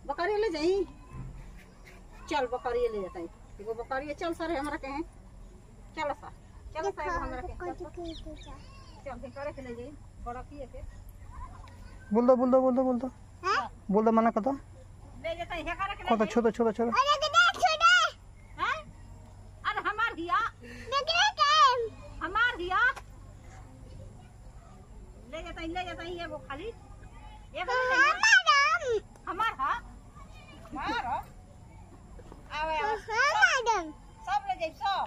बकरी ले जाई। चल बकरी ले जाता है। देखो बकरी चल सारे हमरा के हैं। चल सा हमरा के चल के करे के ले जाई बड़ा किए के बोल दो मना कर दो ले जाता है करे के कत छोटा अरे हमार हिया ले जाता है ये वो खाली ये हमार हां मारो आवे सब ले जाई सब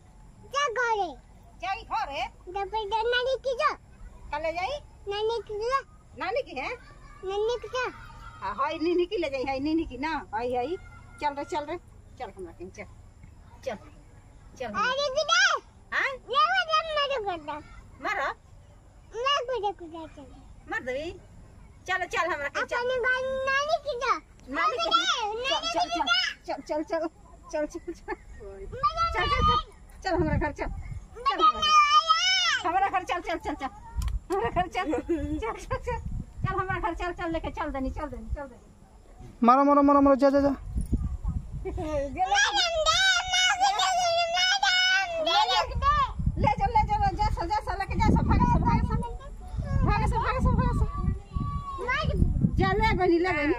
जाई घरे कल ले जाई नानी की है हाय नीनी की ले जाई है नीनी की ना हाय चल रे हमरा के चल हां मारो मर दे चल हमरा के चल चल हमरा घर चल हमरा घर चल हमारा घर चल लेके चल देनी मारो जा ले जा जैसा लेके जा सब भाग जा ले बनी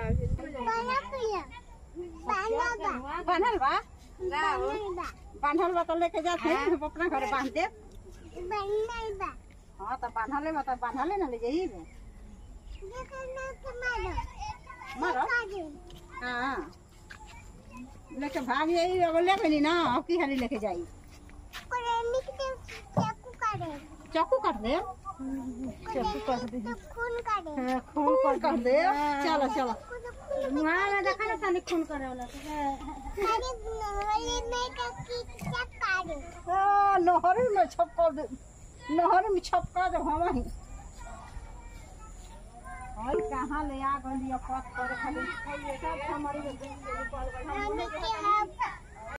बांधल बा तो लेके जाते अपना घर बांध दे हाँ तो बांधले ना ले जाइए मारो हाँ लेके भाग यही ले बनी ना की हाली लेके जाई चाकू काट दे खून काट दे चलो वहाँ में देखा ना तनिक खून करे वाला नहर में छपका दे हम ही और कहाँ ले आ गई पत करे खाली सब हमारी